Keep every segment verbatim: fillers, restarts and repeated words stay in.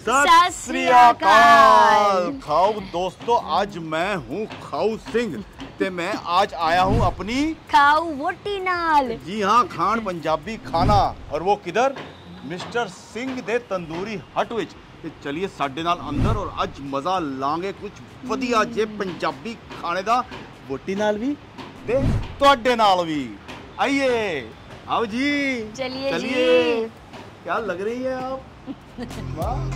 सत श्री अकाल। खाओ दोस्तों, आज मैं हूँ खाऊ सिंह ते मैं आज आया हूँ अपनी खाऊ वोटी नाल। जी हाँ, खान पंजाबी खाना, और वो किधर? मिस्टर सिंह दे तंदूरी हट विच। ते चलिए साडे नाल अंदर और अज मजा लांगे कुछ वधिया जे पंजाबी खाने दा, वोटी नाल भी ते तुहाडे नाल भी। आइए आओ जी, चलिए चलिए। क्या लग रही है आप? वाह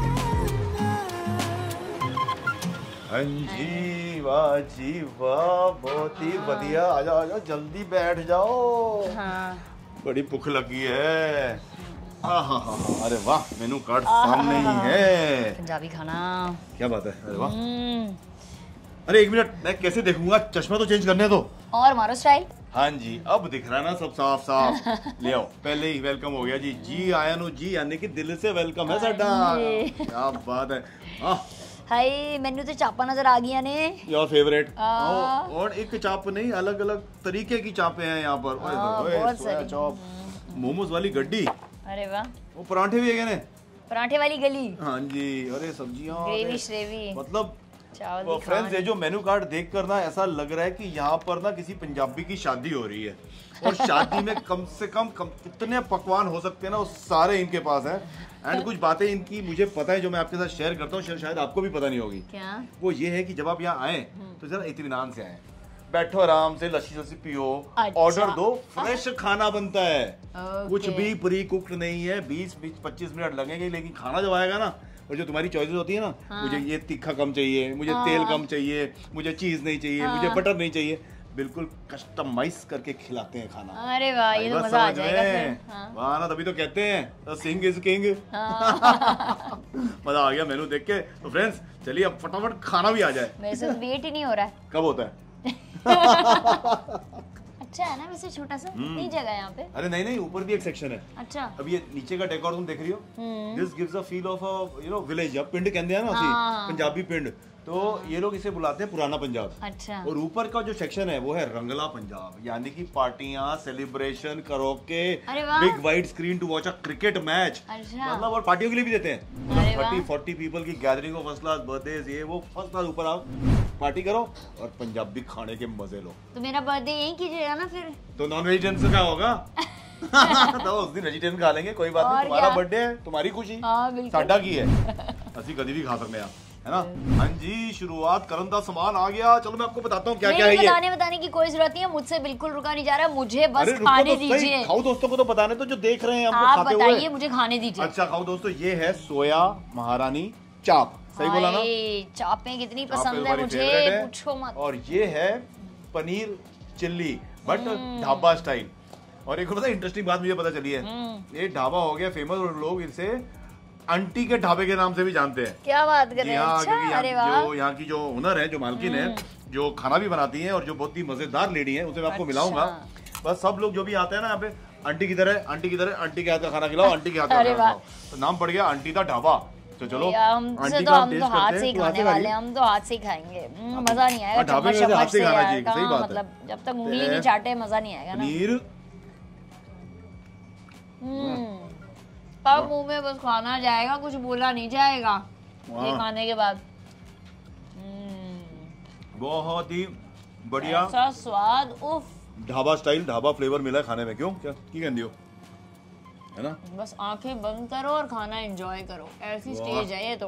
हाँ जी, वाह जी वाह, बहुत ही बढ़िया। आजा आजा, जल्दी बैठ जाओ। हाँ। बड़ी भूख लगी है। हाँ हाँ हाँ, अरे वाह, मेनू कार्ड सामने ही है। पंजाबी खाना, क्या बात है, अरे वाह। अरे एक मिनट, मैं कैसे देखूंगा? चश्मा तो चेंज करने दो। और मारो स्टाइल। हाँ जी, अब दिख रहा है ना सब साफ साफ। ले आओ, पहले ही वेलकम हो गया जी। जी आया नो जी, यानी कि दिल से वेलकम है साडा। क्या बात है। हाँ हाय, मेनू तो चापा नजर आ गया ने। Your favourite. और एक चाप नहीं, अलग अलग तरीके की चापे हैं यहाँ पर। बहुत सारी चाप, मोमोज वाली गड्डी। अरे वाह, वो पराठे भी है ने, पराठे वाली गली। हाँ जी, अरे सब्जियाँ, ग्रेवी श्रेवी, मतलब चावल। फ्रेंड्स, ये जो मेनू कार्ड देख कर ना ऐसा लग रहा है कि यहाँ पर ना किसी पंजाबी की शादी हो रही है, और शादी में कम से कम, कम कितने पकवान हो सकते हैं ना, वो सारे इनके पास हैं। एंड कुछ बातें इनकी मुझे पता है जो मैं आपके साथ शेयर करता हूँ, शायद आपको भी पता नहीं होगी। क्या? वो ये है कि जब आप यहाँ आए तो जरा इत्मीनान से आए, बैठो आराम से, लस्सी लस्सी पियो, ऑर्डर अच्छा। दो, फ्रेश खाना बनता है। कुछ भी प्री कुक्ड नहीं है। बीस बीस पच्चीस मिनट लगेंगे, लेकिन खाना जब आएगा ना, और जो तुम्हारी चॉइसेस होती है ना, हाँ। मुझे ये तीखा कम चाहिए, मुझे हाँ। तेल कम चाहिए, मुझे चीज नहीं चाहिए, हाँ। मुझे बटर नहीं चाहिए, बिल्कुल कस्टमाइज करके खिलाते हैं खाना। अरे वाह, ये तो मजा आ जाएगा फिर। हाँ। वाह ना, तभी तो कहते हैं सिंह इज किंग। मजा आ गया मेनू देख के। तो फ्रेंड्स चलिए अब फटाफट खाना भी आ जाए। मेरे से वेट ही नहीं हो रहा है। कब होता है? अच्छा है ना वैसे, छोटा सा इतनी जगह है यहाँ पे। अरे नहीं नहीं, ऊपर भी एक सेक्शन है। अच्छा। अब ये नीचे का डेकोर तुम देख रही हो, this gives a feel of a you know village. अब पिंड कहते हैं ना, हाँ। पंजाबी पिंड, तो ये लोग इसे बुलाते हैं पुराना पंजाब। अच्छा। और ऊपर का जो सेक्शन है वो है रंगला पंजाब, यानी कि पार्टियां, celebration, karaoke, big wide screen to watch a cricket match. अच्छा। मतलब और पार्टियों के लिए भी देते हैं। थर्टी फोर्टी पीपल की गैदरिंग हो, फर्स्ट क्लास बर्थडे, ये वो फर्स्ट क्लास। ऊपर आओ, पार्टी करो और पंजाबी खाने के मजे लो। तो मेरा बर्थडे यहीं कीजिएगा ना फिर? तो नॉन वेजिटेरियन से क्या होगा? तो उस दिन वेजिटेरियन खा लेंगे, कोई बात नहीं। तुम्हारा बर्थडे है, तुम्हारी खुशी साडा की है। असि कभी भी खा सकते हैं, है ना? हाँ जी, शुरुआत करन दा सामान आ गया। चलो मैं आपको बताता हूँ क्या क्या है। बताने बताने की कोई जरूरत नहीं है, मुझसे बिल्कुल रुका नहीं जा रहा, मुझे बस खाने दीजिए। खाओ दोस्तों को तो बताने तो, जो देख रहे हैं हमको आप खाते हुए। बताइए, मुझे खाने दीजिए। अच्छा खाओ दोस्तों, ये है सोया महारानी चाप। सही बोला ना? चापें कितनी पसंद है मुझे, पूछो मत। और ये है paneer chilli, but dhaba style. और एक पता इंटरेस्टिंग बात मुझे पता चली है, ये ढाबा हो गया फेमस और लोग इसे आंटी के ढाबे के नाम से भी जानते हैं। क्या बात कर रहे हैं? अच्छा, अरे वाह। जो यहाँ की जो ओनर है, जो मालकिन है, जो खाना भी बनाती है और जो बहुत ही मजेदार लेडी है, उसे मैं आपको मिलाऊंगा। बस सब लोग जो भी आते हैं ना यहाँ पे, आंटी किधर है, आंटी किधर है, आंटी के हाथ का खाना खिलाओ, आंटी के हाथ का खाना खिलाओ। तो नाम पड़ गया आंटी का ढाबा। तो चलो, हमसे तो हम तो हाथ से ही खाने वाले हैं, हम तो हाथ से ही खाएंगे। मजा नहीं आएगा चम्मच चम्मच से यार, मतलब जब तक उंगली नहीं चाटे मजा नहीं आएगा ना। पनीर पर मुंह में बस खाना जाएगा, कुछ बोला नहीं जाएगा ये खाने के बाद। बहुत ही बढ़िया, ऐसा स्वाद, उफ। ढाबा स्टाइल, ढाबा फ्लेवर मिला है खाने में। क्यों, क्या की कहती हो, है ना? बस आंखें बंद करो और खाना एंजॉय करो, ऐसी स्टेज है ये। तो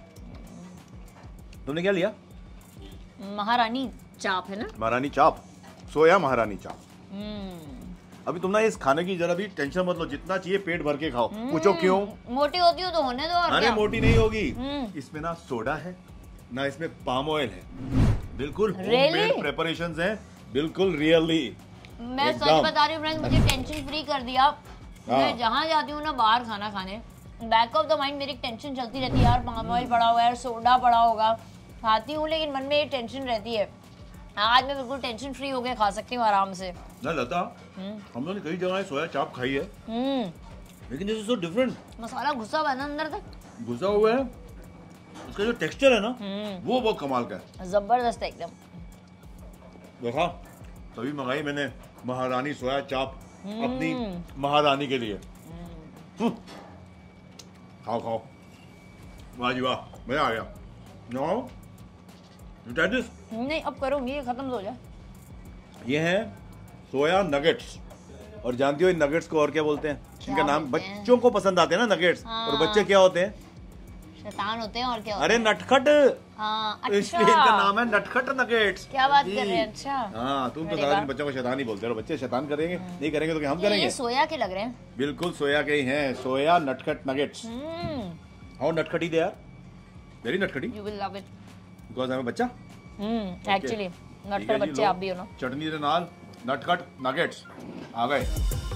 तुमने क्या लिया? महारानी चाप है ना? महारानी चाप, सोया महारानी चाप। अभी तुम ना इस खाने की जरा भी टेंशन मत लो, जितना चाहिए पेट भर के खाओ। पूछो क्यों? मोटी होती हो तो होने दो। अरे मोटी नहीं होगी, इसमें ना सोडा है ना इसमें पाम ऑयल है, बिल्कुल होममेड प्रिपरेशंस हैं, बिल्कुल रियली। मैं सच बता रही हूँ फ्रेंड्स, मुझे टेंशन फ्री कर दिया। मैं जहाँ जाती हूँ ना बाहर खाना खाने, बैक ऑफ द माइंड मेरी टेंशन चलती रहती है, यार पाम ऑयल पड़ा हुआ है, सोडा पड़ा होगा। खाती हूँ लेकिन मन में ये टेंशन रहती है। आज मैं बिल्कुल टेंशन फ्री होके खा सकती हूँ आराम से। ना लता, हम लोगों ने कई जगह सोया चाप खाई है, लेकिन this is so different. Masala घुसा हुआ है ना अंदर तक, घुसा हुआ है, उसका जो टेक्सचर है ना वो बहुत कमाल का है, जबरदस्त है एकदम। देखा, तभी मंगाई मैंने महारानी सोया चाप अपनी महारानी के लिए। खाओ खाओ, वाह जी वाह, मजा आ गया। No you try this? नहीं अब करूंगी, ये खत्म हो जाए। ये है सोया नगेट्स, और जानती हो इन नगेट्स को और क्या बोलते हैं? इनका नाम बच्चों को पसंद आते हैं ना नगेट्स। हाँ। और बच्चे क्या होते हैं? शैतान होते हैं। और क्या होते हैं? अरे नटखट। हाँ, अच्छा। इसलिए इनका नाम है नटखट नगेट्स। क्या बात कर रहे हैं? अच्छा हाँ, तुम तो सारा दिन बच्चों को शैतान ही बोलते हो। बच्चे शैतान करेंगे, नहीं करेंगे तो क्या हम करेंगे? ये सोया के लग रहे हैं। बिल्कुल सोया के ही हैं, सोया नटखट नगेट्स। हाउ नटखटी दे आर, वेरी नटखटी। You will love it because I am a बच्चा। हम्म एक्चुअली नटखट बच्चे आप भी हो ना। चटनी के नाल नटखट नगेट्स आ गए।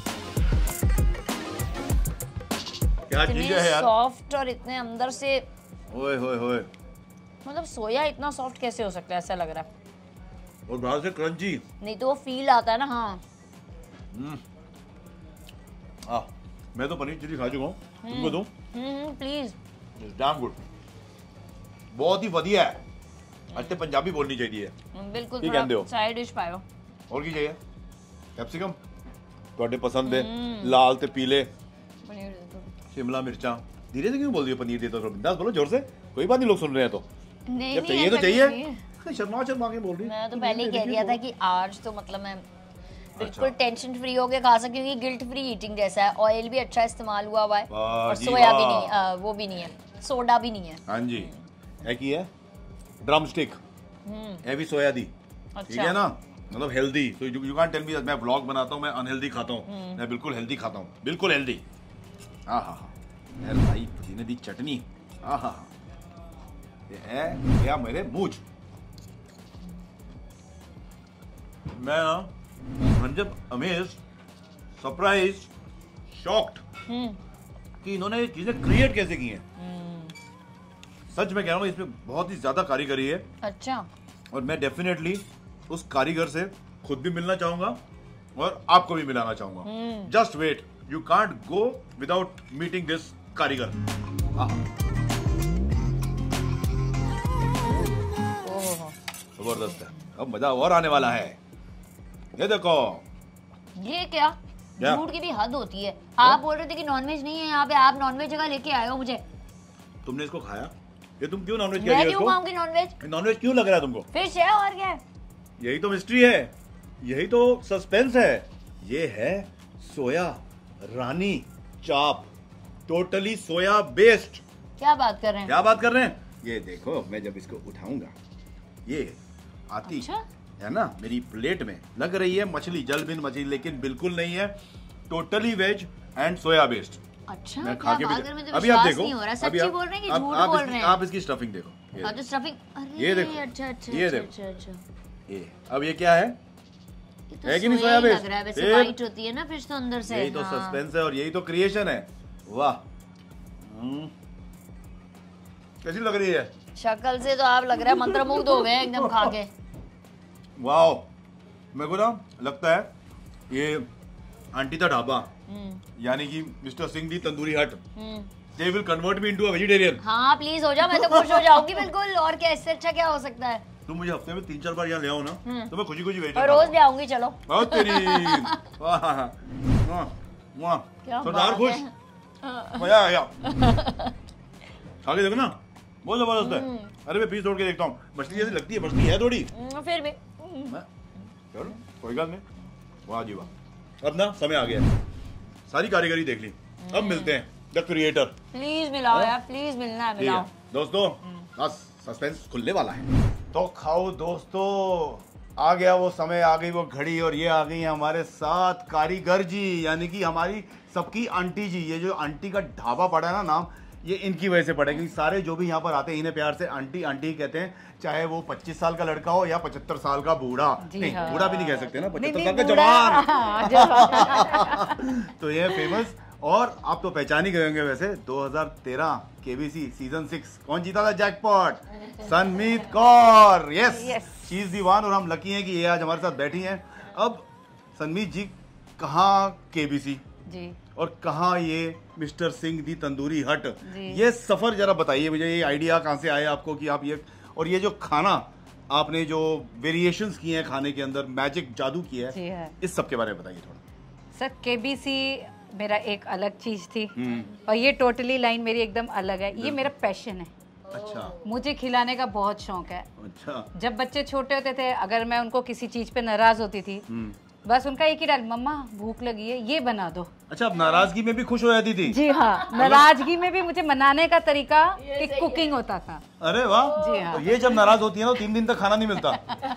क्या चीज है यार, सॉफ्ट और इतने अंदर से। ओए होए होए, मतलब सोया इतना सॉफ्ट कैसे हो सकता है, ऐसा लग रहा है। और बाहर से क्रंची। नहीं तो वो फील आता है ना। हाँ हम्म आ, मैं तो पनीर चिली खा चुका हूँ, तुमको दूं? Hmm please. It's damn good, बहुत ही बढ़िया है। अच्छे पंजाबी बोलनी चाहिए। बिल्कुल, थोड़ा साइड डिश पायो। और की चाहिए? कैप्सिकम ਤੁਹਾਡੇ पसंद है, लाल ते पीले, शिमला मिर्चा। धीरे से क्यों बोल रही हो? पनीर दे दो, बिंदास बोलो जोर से, कोई बात नहीं, लोग सुन रहे हैं तो। नहीं, जब चाहिए तो चाहिए। शर्मा शर्मा के बोल रही। मैं तो पहले ही कह दिया था कि आज तो मतलब मैं बिल्कुल टेंशन फ्री होके खा सकती हूँ, गिल्ट फ्री ईटिंग जैसा है। ऑयल भी अच्छा इस्तेमाल हुआ हुआ है और सोया भी नहीं, आ, वो भी नहीं है, सोडा भी नहीं है। हाँ जी, है की है ड्रम स्टिक, है भी सोया दी, ठीक है ना, मतलब healthy. So you can't tell me मैं व्लॉग बनाता हूँ, मैं अनहेल्दी खाता हूँ। मैं बिल्कुल हेल्दी खाता हूँ, बिल्कुल हेल्दी। हाँ हाँ यार भाई, पुदीने दी चटनी, हाँ हाँ ये है क्या मेरे मूंछ। मैं ना जब अमेज, सरप्राइज, शॉक्ड कि इन्होंने ये चीजें क्रिएट कैसे की हैं। सच में कह रहा हूँ, इसमें बहुत ही ज्यादा कारीगरी है। अच्छा। और मैं डेफिनेटली उस कारीगर से खुद भी मिलना चाहूंगा और आपको भी मिलाना चाहूंगा। Just wait, you can't go without meeting this कारीगर। जबरदस्त है, अब मजा और आने वाला है। ये देखो, ये क्या झूठ की भी हद होती है। आप बोल रहे थे कि नॉनवेज नहीं है यहाँ पे, आप नॉनवेज जगह लेके आए हो मुझे। तुमने इसको खाया? ये तुम क्यों नॉनवेज? मैं क्यों खाऊंगी नॉनवेज? नॉनवेज क्यों लग रहा है तुमको? फिश है और क्या है? यही तो मिस्ट्री है, यही तो सस्पेंस है। ये है सोया रानी चाप, टोटली सोया बेस्ड। क्या बात कर रहे हैं? क्या बात कर रहे हैं? ये देखो, मैं जब इसको उठाऊंगा, ये आती अच्छा? है ना मेरी प्लेट में, लग रही है मछली, जलबिन मछली, लेकिन बिल्कुल नहीं है, totally veg and soya based. अच्छा, मैं खा के भी, अभी आप देखो, अभी आप, बोल रहे हैं कि झूठ बोल रहे हैं। आप इसकी स्टफिंग देखो, हाँ तो स्टफिंग, अरे ये देखो, अच्छा अच्छा ये देखो, ये अब ये क्या है? तो है कि नहीं सोया बेस्ड? लग रहा है वैसे वाइट होती है ना फिश तो अंदर से। यही तो सस्पेंस है और यही तो क्रिएशन है। वाह, कैसी लग रही है? शक्ल से तो आप लग रहा है मंत्रमुग्ध हो गए एकदम खा के। वाओ, मेरे को ना लगता है ये आंटी का ढाबा, यानी कि mister Singh di tandoori hut, they will convert me into a vegetarian. हाँ प्लीज हो जाओ, मैं तो खुश हो जाऊंगी बिल्कुल। और क्या, इससे अच्छा क्या हो सकता है? तुम मुझे हफ्ते में तीन चार बार यहाँ ले आओ ना, तो मैं खुशी खुशी वेट। और रोज ले आऊंगी, चलो। तेरी सरदार खुश, मजा आ गया। आगे देखो ना, बहुत जबरदस्त है। अरे मैं पीस तोड़ के देखता हूँ, मछली जैसी लगती है, मछली है थोड़ी, फिर भी चलो कोई बात नहीं। वाह जी वाह, अब ना समय आ गया, सारी कारीगरी देख ली, अब मिलते हैं द क्रिएटर। प्लीज मिलाओ यार, प्लीज मिलना है, मिलाओ दोस्तों, बस सस्पेंस खुलने वाला है तो खाओ दोस्तों। आ गया वो समय, आ गई वो घड़ी, और ये आ गई हमारे साथ कारीगर जी, यानी कि हमारी सबकी आंटी जी। ये जो आंटी का ढाबा पड़ा है ना नाम, ये इनकी वजह से पड़े, क्योंकि सारे जो भी यहाँ पर आते हैं इन्हें प्यार से आंटी आंटी कहते हैं, चाहे वो पच्चीस साल का लड़का हो या पचहत्तर साल का बूढ़ा। नहीं, हाँ। बूढ़ा भी नहीं कह सकते ना, पचहत्तर साल का जवान। तो ये फेमस, और आप तो पहचान ही गए होंगे वैसे, दो हज़ार तेरह केबीसी सीजन सिक्स कौन जीता था jackpot? Sanmeet Kaur. Yes, she is the one. और हम लकी हैं कि ये आज हमारे साथ बैठी हैं। अब सनमीत जी, कहाँ केबीसी जी और कहाँ ये मिस्टर सिंह दी तंदूरी हट, ये सफर जरा बताइए मुझे। ये आइडिया कहाँ से आया आपको कि आप ये, और ये जो खाना आपने जो वेरिएशंस किए हैं खाने के अंदर, मैजिक जादू किया है, है, इस सब के बारे में बताइए थोड़ा। सर केबीसी मेरा एक अलग चीज थी और ये टोटली लाइन मेरी एकदम अलग है। ये मेरा पैशन है। अच्छा। मुझे खिलाने का बहुत शौक है। अच्छा। जब बच्चे छोटे होते थे, अगर मैं उनको किसी चीज पे नाराज होती थी, बस उनका एक ही डाल, मम्मा भूख लगी है, ये बना दो। अच्छा, अब नाराजगी में भी खुश हो जाती थी? जी हाँ, नाराजगी में भी मुझे मनाने का तरीका कि कुकिंग होता था। अरे वाह। जी हाँ। तो ये जब नाराज होती है ना, तो तीन दिन तक खाना नहीं मिलता।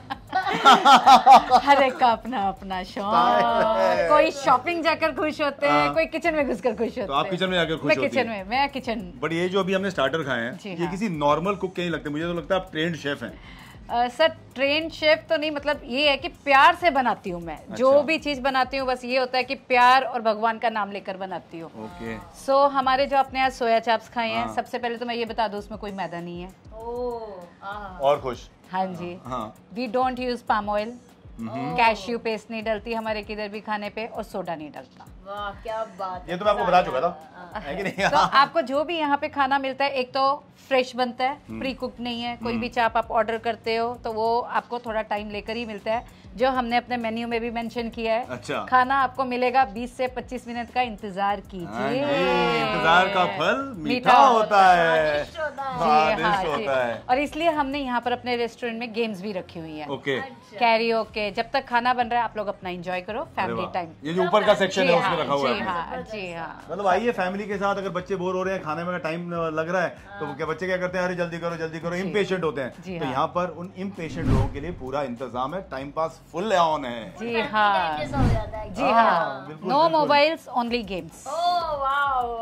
हर एक का अपना अपना शौक। कोई शॉपिंग जाकर खुश होते हैं, कोई किचन में घुसकर खुश होते हैं। तो आप किचन में जाकर खुश मैं होती किचन में, मैं किचन। बट ये जो अभी हमने स्टार्टर खाए हैं, ये हाँ। किसी नॉर्मल कुक के नहीं लगते, मुझे तो लगता है आप ट्रेंड शेफ हैं। Uh, सर ट्रेन शेफ तो नहीं, मतलब ये है कि प्यार से बनाती हूँ मैं। अच्छा। जो भी चीज बनाती हूँ बस ये होता है कि प्यार और भगवान का नाम लेकर बनाती हूँ। ओके। सो so, हमारे जो आपने आज सोया चाप्स खाए हैं, सबसे पहले तो मैं ये बता दूँ उसमें कोई मैदा नहीं है। ओह, और खुश। हाँ जी। हाँ। We don't use palm oil, cashew paste नहीं डलती हमारे किधर भी खाने पे, और सोडा नहीं डलता। वाह क्या बात है। ये तो मैं आपको बता चुका था, है कि नहीं? तो आपको जो भी यहाँ पे खाना मिलता है, एक तो फ्रेश बनता है, प्री कुक नहीं है। कोई भी चाप आप ऑर्डर करते हो तो वो आपको थोड़ा टाइम लेकर ही मिलता है, जो हमने अपने मेन्यू में भी मेंशन किया है। अच्छा। खाना आपको मिलेगा बीस से पच्चीस मिनट का, इंतजार कीजिए। इंतजार का फल मीठा होता है। स्वादिष्ट होता है। जी हाँ स्वादिष्ट जी। होता है। और इसलिए हमने यहाँ पर अपने रेस्टोरेंट में गेम्स भी रखी हुई है। ओके। कैरियोके, जब तक खाना बन रहा है आप लोग अपना एंजॉय करो, फैमिली टाइम। ये जो ऊपर का सेक्शन है उसमें रखा हुआ जी है। हाँ जी हाँ। मतलब आइए फैमिली के साथ, अगर बच्चे बोर हो रहे हैं, खाने में टाइम लग रहा है, तो क्या बच्चे क्या करते हैं, अरे जल्दी करो जल्दी करो, इम्पेशेंट होते हैं। तो यहाँ पर उन इम्पेशेंट लोगों के लिए पूरा इंतजाम है, टाइम पास फुल ऑन है। जी हाँ जी हाँ। बिल्कुल, नो बिल्कुल। Mobiles, only games. Oh wow.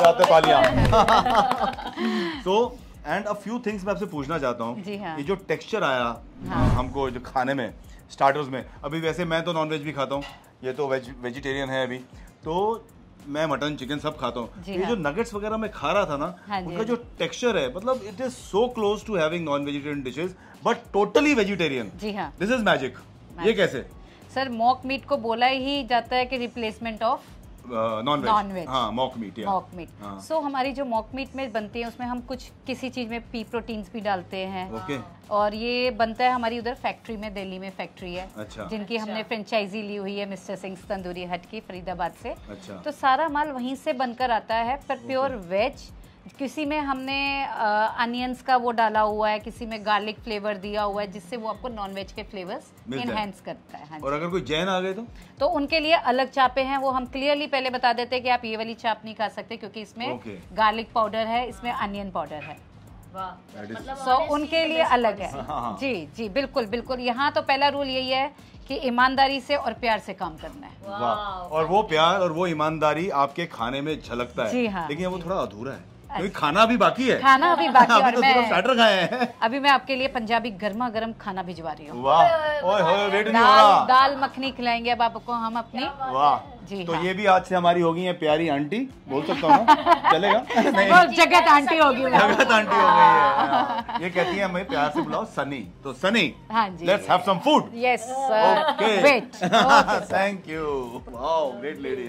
So and a few things मैं आपसे पूछना चाहता हूँ। जी हाँ। ये जो टेक्सचर आया हाँ। हमको जो खाने में, स्टार्टर्स में, अभी वैसे मैं तो नॉनवेज भी खाता हूँ, ये तो वेज वेजिटेरियन है अभी, तो मैं मटन चिकन सब खाता हूँ। जी ये हाँ। जो नगेट्स वगैरह मैं खा रहा था ना, हाँ जी, उनका हाँ जो टेक्सचर है, मतलब it is so close to having non vegetarian dishes but totally vegetarian. जी हाँ। This is magic. ये कैसे? सर मॉक मीट को बोला ही जाता है कि replacement of non veg. Non-veg। हाँ, मॉक मीट। Mock meet. हाँ। सो हमारी जो मॉक मीट में बनती है उसमें हम कुछ किसी चीज में पी प्रोटीन्स भी डालते हैं। ओके। और ये बनता है हमारी उधर फैक्ट्री में, दिल्ली में फैक्ट्री है। अच्छा। जिनकी हमने फ्रेंचाइजी ली हुई है मिस्टर सिंह तंदूरी हट की, फरीदाबाद से। अच्छा। तो सारा माल वहीं से बनकर आता है, पर प्योर वेज। किसी में हमने अनियंस का वो डाला हुआ है, किसी में गार्लिक फ्लेवर दिया हुआ है, जिससे वो आपको नॉन वेज के फ्लेवर्स एनहेंस करता है। हाँ और अगर कोई जैन आ गए तो तो उनके लिए अलग चापे हैं, वो हम क्लियरली पहले बता देते हैं कि आप ये वाली चाप नहीं खा सकते, क्योंकि इसमें Okay. गार्लिक पाउडर है, इसमें अनियन पाउडर है। वाह। मतलब सो उनके लिए अलग है। हाँ, हाँ। जी जी बिल्कुल बिल्कुल। यहाँ तो पहला रूल यही है कि ईमानदारी से और प्यार से काम करना है। वाह। और वो प्यार और वो ईमानदारी आपके खाने में झलकता है। जी हाँ। लेकिन वो थोड़ा अधूरा है, क्योंकि खाना अभी बाकी है। खाना अभी बाकी है। अभी और तो सिर्फ मैं स्टार्टर खाए हैं। अभी मैं आपके लिए पंजाबी गर्मा गर्म खाना भिजवा रही हूँ। वाह। ओए होए, वेट नहीं हो दाल रहा। दाल मखनी खिलाएंगे अब आपको हम अपनी। वाह। जी तो हाँ। ये भी आज से हमारी होगी है प्यारी आंटी, बोल सकता हूँ ना? चलेगा? नहीं, वो जगत आंटी होगी वो। जगत आंटी हो गई है। ये कहती है हमें प्यार से बुलाओ सनी, तो सनी हाँ जी। Let's have some food. Yes okay. Wait. Thank you. Wow, great lady.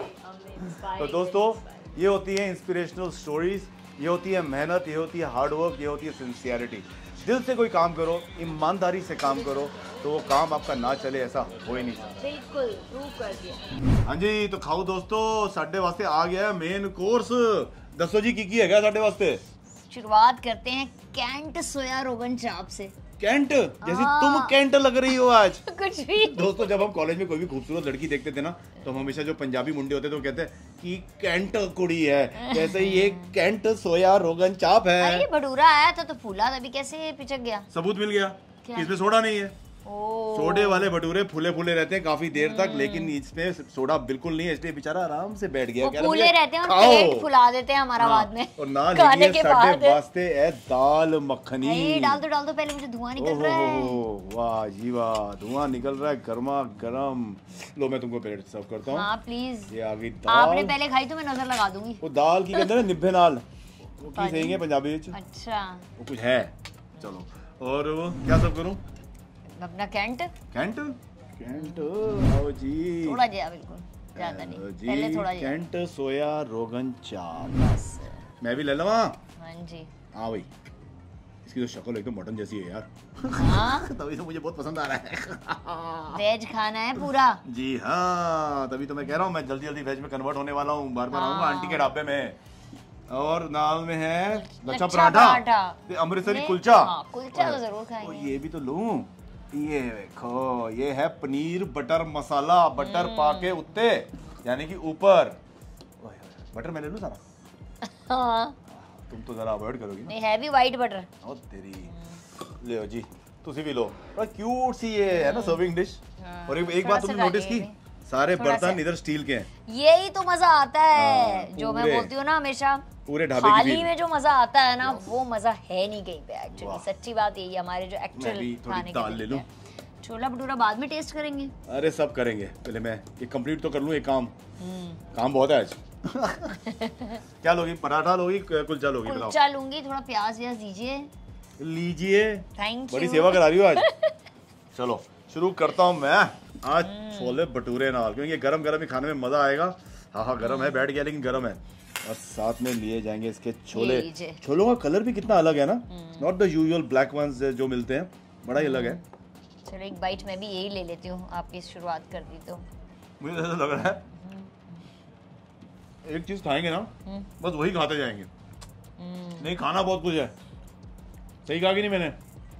तो दोस्तों, ये होती है इंस्पिरेशनल स्टोरीज, ये होती है मेहनत, ये होती है हार्ड वर्क, ये होती है सिंसियरिटी। दिल से कोई काम करो, ईमानदारी से काम करो, तो वो काम आपका ना चले ऐसा हो ही नहीं सकता। बिल्कुल प्रूव कर दिया। हाँ जी, तो खाओ दोस्तों, साढ़े वास्ते आ गया मेन कोर्स। दसो जी की की है क्या साढ़े वास्ते? शुरुआत करते हैं कैंट सोया रोगन चाप से। कैंट, जैसी तुम कैंट लग रही हो आज। कुछ भी। दोस्तों, जब हम कॉलेज में कोई भी खूबसूरत लड़की देखते थे ना, तो हम हमेशा जो पंजाबी मुंडे होते थे वो कहते हैं कि कैंट कुड़ी है, जैसे ये कैंट सोया रोगन चाप है। अरे भटूरा आया था तो फूला, तभी कैसे पिचक गया? सबूत मिल गया क्या? कि इसमें सोडा नहीं है। ओ। सोडे वाले भटूरे फूले फूले रहते हैं काफी देर तक, लेकिन इसमें सोडा बिल्कुल नहीं है, इसलिए बेचारा आराम से बैठ गया। वो कह फूले रहा, रहते हैं और खाओ। पेट फुला देते हैं हमारा बाद में। और ना खाने लेकिन के साढ़े बाद वास्ते है दाल मखनी। अरे डाल दो डाल दो, पहले मुझे धुआं निकल रहा है। ओहो, वाह जी वाह, धुआं निकल रहा है गर्मा गर्म। लो मैं तुमको प्लेट सर्व करता हूँ। हाँ प्लीज। ये आ गई आपने दाल। पहले खाई तो मैं नजर लगा दूंगी। वो दाल की कहते हैं ना निब्बे नाल, वो की सही है पंजाबी में। अच्छा। वो कुछ है। चलो, और वो क्या सर्व करूँ? अपना कैंट कैंट कैंट आओ जी। थोड़ा जिया, बिल्कुल ज्यादा नहीं, आओ जी, पहले थोड़ा जिया। कैंट सोया रोगन चाप। बस। मैं भी ले लूँ? हाँ हाँ जी। भाई, इसकी तो शक्ल एकदम मटन जैसी है यार। हाँ तभी तो मुझे बहुत पसंद आ रहा है। वेज खाना है पूरा। जी हाँ, तभी तो मैं कह रहा हूँ मैं जल्दी जल्दी वेज में कन्वर्ट होने वाला हूँ। बार बार आऊंगा हाँ। आंटी के ढाबे में। और नाल में है लच्छा पराठा, अमृतसरी कुलचा। कुलचा तो जरूर खाएंगे। ये भी तो लूं, ये देखो ये है पनीर बटर मसाला, बटर पाके उत्ते यानी कि ऊपर। बटर मैं ले लूं सारा? हाँ। तुम तो जरा अवॉइड करोगी ना। नहीं है भी व्हाइट बटर। ओ तेरी, ले जी तुसी भी लो। बड़ा क्यूट सी ये है ना सर्विंग डिश। और एक, एक बात तुमने नोटिस की, सारे बर्तन इधर स्टील के हैं। यही तो मजा आता है जो मैं बोलती हूँ ना हमेशा, पूरे ढाबे थाली में जो मजा आता है ना वो मजा है नहीं कहीं पे एक्चुअली। सच्ची बात यही है, हमारे जो एक्चुअल खाने के ले लूं। छोला भटूरा बाद में टेस्ट करेंगे। अरे सब करेंगे, पहले मैं ये कंप्लीट तो कर लूं एक काम। काम बहुत है आज। क्या लोगी, पराठा लोगी कुलचा लोगी? बताओ। कुलचा लूंगी, थोड़ा प्याज व्याज दीजिए। लीजिए, थैंक यू। बड़ी सेवा करा रही हो आज। चलो शुरू करता हूँ मैं आज छोले भटूरे नाल, क्योंकि गरम गरम ही खाने में मजा आएगा। हाँ हाँ गरम है, बैठ गया लेकिन गरम है। और साथ में लिए जाएंगे इसके छोले। छोलों का कलर भी कितना अलग है ना, not the usual black ones जो मिलते हैं, बड़ा ही अलग है। चलो एक बाइट मैं भी यही ले लेती हूँ, आपकी शुरुआत कर दी तो। मुझे ऐसा लग रहा है एक चीज खाएंगे ना बस वही खाते जाएंगे। नहीं खाना बहुत कुछ है। सही कहा कि नहीं मैंने?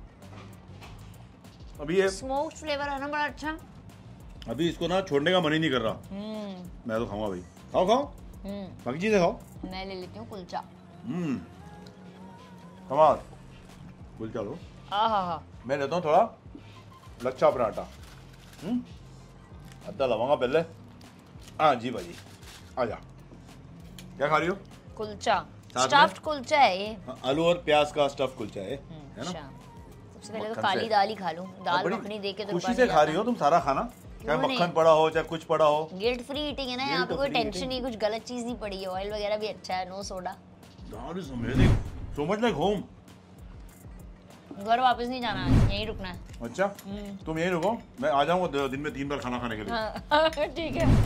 अभी ये स्मोक्ड फ्लेवर है ना बड़ा अच्छा। अभी इसको ना छोड़ने का मन ही नहीं कर रहा। मैं तो खाऊंगा भाई। खाओ खाओ, बाकी चीजें खाओ। मैं ले लेती हूँ कुलचा। हम्म कमाल, कुलचा लो। हाँ हाँ हाँ। मैं लेता हूँ थोड़ा लच्छा पराठा। हम्म अद्धा लवांगा पहले। हाँ जी भाई, आजा। क्या खा रही हो? कुलचा, स्टफ्ड कुलचा है ये। आलू और प्याज का स्टफ्ड कुलचा है, है ना? सबसे पहले तो काली दाल ही खा लूं, दाल मखनी देके तो खुशी से खा रही हो तुम सारा खाना, चाहे मक्खन पड़ा हो चाहे कुछ पड़ा हो। गिल्ट फ्री ईटिंग है ना यहाँ पे, कोई टेंशन नहीं, कुछ गलत चीज नहीं पड़ी है। ऑयल वगैरह भी अच्छा है, no soda. That is amazing, so much like home। घर वापस नहीं जाना है, यहीं रुकना है। अच्छा तुम यहीं रुको, मैं आ जाऊंगा दिन में तीन बार खाना खाने के लिए। ठीक है।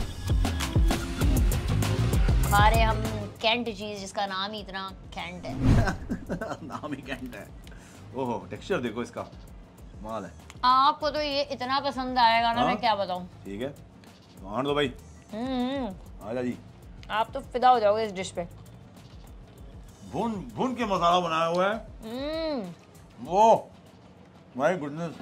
खा रहे हम कैंट चीज जिसका नाम ही इतना कैंट है। नाम ही कैंट है। ओहो टेक्सचर देखो इसका, माल है। आपको तो ये इतना पसंद आएगा ना, मैं क्या बताऊं। ठीक है आने दो भाई। हम्म आजा जी। आप तो फिदा हो जाओगे इस डिश पे। भून भून के मसाला बनाया हुआ है। Hmm oh my goodness,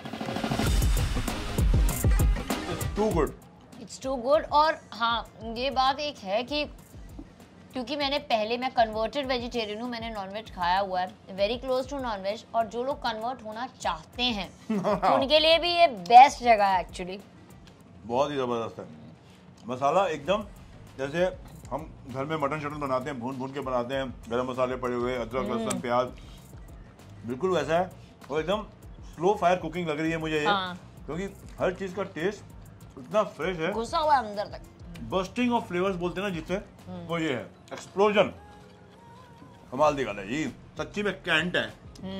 it's too good, it's too good. और हाँ ये बात एक है कि क्योंकि मैंने पहले, मैं कन्वर्टेड वेजिटेरियन हूँ, मैंने नॉनवेज खाया हुआ है, वेरी क्लोज टू नॉनवेज। और जो लोग कन्वर्ट होना चाहते हैं उनके लिए भी ये बेस्ट जगह है एक्चुअली। बहुत ही जबरदस्त है मसाला, एकदम जैसे हम घर में मटन शटन बनाते हैं, भून भून के बनाते हैं, गरम मसाले पड़े हुए, अदरक लहसुन प्याज, बिल्कुल वैसा है। और एकदम स्लो फायर कुकिंग लग रही है मुझे ये। हाँ। क्योंकि हर चीज का टेस्ट इतना फ्रेश है, घुसा हुआ है अंदर तक। बस्टिंग ऑफ फ्लेवर्स बोलते हैं ना जिससे, वो ये है, एक्सप्लोजन। कमाल दी गल है जी, सच्ची में कैंट है।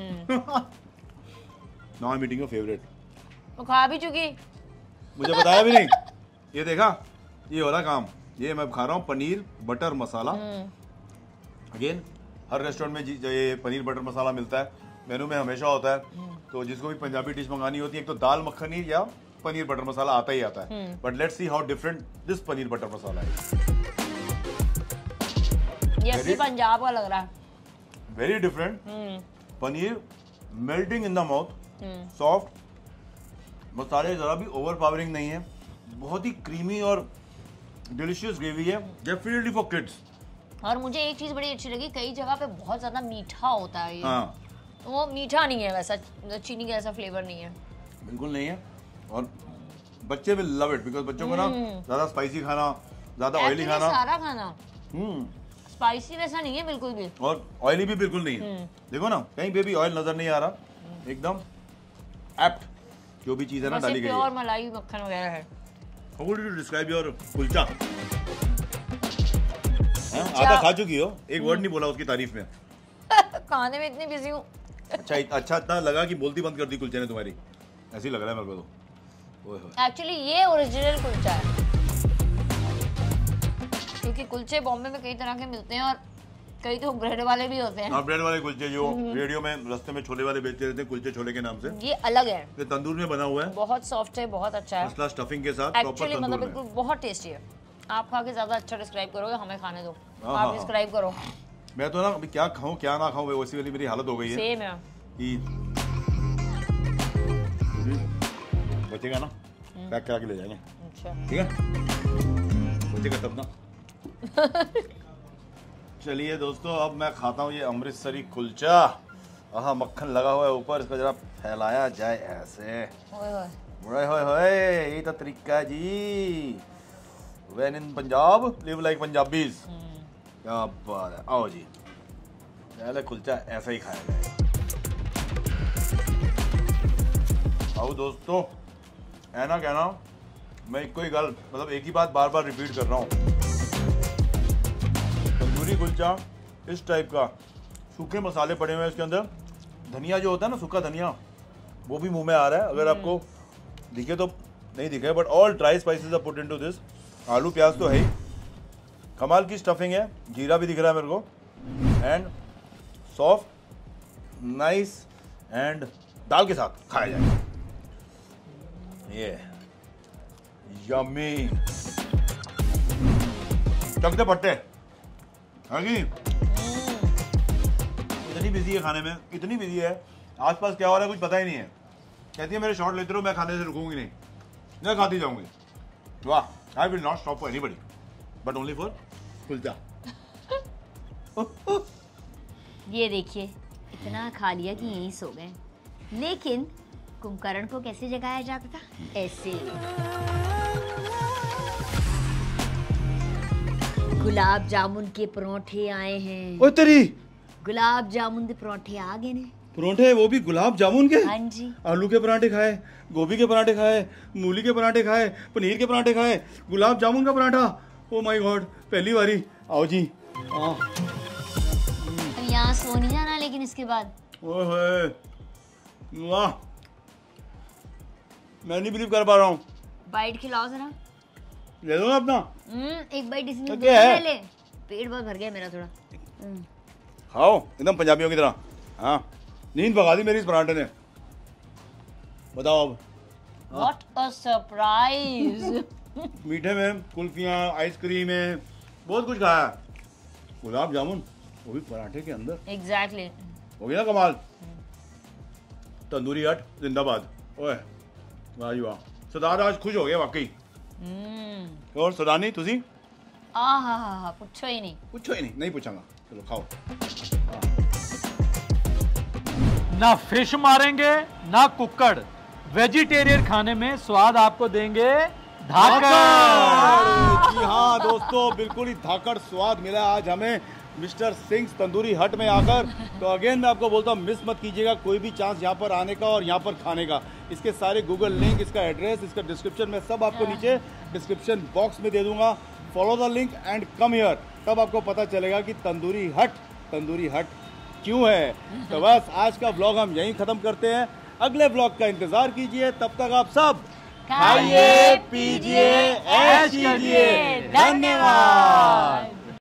Now I am eating your favourite. तो खा भी चुकी, मुझे बताया भी नहीं। ये देखा, ये हो रहा काम। ये मैं खा रहा हूँ पनीर बटर मसाला। अगेन हर रेस्टोरेंट में जो ये पनीर बटर मसाला मिलता है, मेनू में हमेशा होता है। तो जिसको भी पंजाबी डिश मंगानी होती है, एक तो दाल मखनी या पनीर बटर मसाला आता ही आता है। But let's see how different this paneer butter masala है। ये असली पंजाब का लग रहा है, very different. Paneer melting in the mouth, soft, मसाले जरा भी ओवर पावरिंग नहीं है, बहुत ही क्रीमी और डिलीशियस ग्रेवी है, डेफिनेटली फॉर किड्स। और मुझे एक चीज बड़ी अच्छी लगी, कई जगह पे बहुत ज्यादा मीठा होता है ये। हाँ। वो मीठा नहीं है वैसा, चीनी का ऐसा फ्लेवर नहीं है, बिल्कुल नहीं है। और बच्चे विल लव इट, बिकॉज बच्चों को ना ज्यादा स्पाइसी खाना, ज्यादा ऑयली खाना, सारा खाना हम्म स्पाइसी वैसा नहीं है बिल्कुल भी, और ऑयली भी बिल्कुल नहीं है। देखो ना कहीं पे भी ऑयल नजर नहीं आ रहा, एकदम एप्ट जो भी चीज है ना डाली गई है। प्योर मलाई मक्खन वगैरह है। How would you describe your kulcha? आधा खा चुकी हो, एक वर्ड नहीं बोला उसकी तारीफ में। खाने में इतनी बिजी हूँ। अच्छा अच्छा इतना लगा कि बोलती बंद कर दी कुलचे ने तुम्हारी, ऐसे ही लग रहा है मेरे को तो। एक्चुअली ये ओरिजिनल कुलचा है, क्योंकि कुलचे बॉम्बे में कई तरह के मिलते हैं और कई तो ब्रेड वाले भी होते हैं। हाँ ब्रेड वाले कुलचे जो रेडियो में रास्ते में छोले वाले बेचते रहते हैं, कुलचे छोले के नाम से। ये अलग है, ये तंदूर में बना हुआ है, बहुत सॉफ्ट है, बहुत अच्छा है, मसला स्टफिंग के साथ एक्चुअली मतलब बिल्कुल बहुत टेस्टी है। आप खा के ज्यादा अच्छा डिस्क्राइब करोगे, हमें खाने दो, आप डिस्क्राइब करो। मैं तो ना अभी क्या खाऊं क्या ना खाऊं वैसी वाली मेरी हालत हो गई है सेम है कि बचेगा ना पैक करा के ले जाएंगे। अच्छा ठीक है बचेगा तब ना। चलिए दोस्तों अब मैं खाता हूँ ये अमृतसरी कुलचा। आहा मक्खन लगा हुआ है ऊपर, इसको जरा फैलाया जाए ऐसे। ओए होए होए यही तो तरीका है जी। When in Punjab live like Punjabis. क्या बात है। आओ जी पहले कुलचा ऐसा ही खाया जाए। आओ दोस्तों है ना कहना मैं एक कोई गल मतलब एक ही बात बार बार रिपीट कर रहा हूँ। तंदूरी कुलचा इस टाइप का, सूखे मसाले पड़े हुए हैं इसके अंदर, धनिया जो होता है ना सूखा धनिया वो भी मुंह में आ रहा है, अगर आपको दिखे तो नहीं दिखे, but all dry spices are put into this. आलू प्याज तो है ही, कमाल की स्टफिंग है, जीरा भी दिख रहा है मेरे को, एंड सॉफ्ट नाइस एंड दाल के साथ खाया जाएगा। ये यम्मी चकते पट्टे इतनी बिजी है खाने में, इतनी बिजी है आसपास क्या हो रहा है कुछ पता ही नहीं है। कहती है मेरे शॉट लेते रहो मैं खाने से रुकूंगी नहीं, मैं खाती जाऊंगी। वाह I will not stop for anybody but only for kulcha. ये देखिए इतना खा लिया कि यहीं सो गए, लेकिन कुंभकर्ण को कैसे जगाया जाता था? ऐसे। गुलाब जामुन के परोठे आए हैं। ओ तेरी गुलाब जामुन के परोठे आ गए ने। परोठे वो भी गुलाब जामुन के? हाँ जी। आलू के पराठे खाए, गोभी के पराठे खाए, मूली के पराठे खाए, पनीर के पराठे खाए, गुलाब जामुन का पराठा। ओ माय गॉड पहली बारी। आओ जी। यहाँ सो नहीं जाना लेकिन इसके बाद। ओए वाह मैं नहीं बिलीव कर पा रहा हूँ। बाइट खिलाओ जरा। ले लो अपना। एक बाइट इसमें क्या है? ले। पेट बहुत भर गया मेरा थोड़ा। खाओ एकदम पंजाबियों की तरह। हाँ नींद भगा दी मेरी इस पराठे ने। बताओ अब। What a surprise! मीठे में कुल्फियाँ, आइसक्रीम है, बहुत कुछ खाया। गुलाब जामुन वो भी पराठे के अंदर। Exactly. हो गया ना कमाल। तंदूरी हट जिंदाबाद। ओए वाह जी वाह। सरदार आज खुश हो गया वाकई। और सदानी तुसी? हाँ हाँ हाँ पूछो ही नहीं। पूछो ही नहीं, नहीं पूछांगा। चलो खाओ। ना फिश मारेंगे ना कुक्कड़, वेजिटेरियन खाने में स्वाद आपको देंगे धाकड़। जी हाँ दोस्तों बिल्कुल ही धाकड़ स्वाद मिला आज हमें मिस्टर सिंह तंदूरी हट में आकर। तो अगेन मैं आपको बोलता हूँ मिस मत कीजिएगा कोई भी चांस यहाँ पर आने का और यहाँ पर खाने का। इसके सारे गूगल लिंक, इसका एड्रेस, इसका डिस्क्रिप्शन में सब आपको नीचे डिस्क्रिप्शन बॉक्स में दे दूंगा। Follow the link and come here, तब आपको पता चलेगा कि तंदूरी हट तंदूरी हट क्यों है। तो बस आज का व्लॉग हम यहीं खत्म करते हैं, अगले व्लॉग का इंतजार कीजिए। तब तक आप सब खाइए पीजिए ऐश कीजिए। धन्यवाद।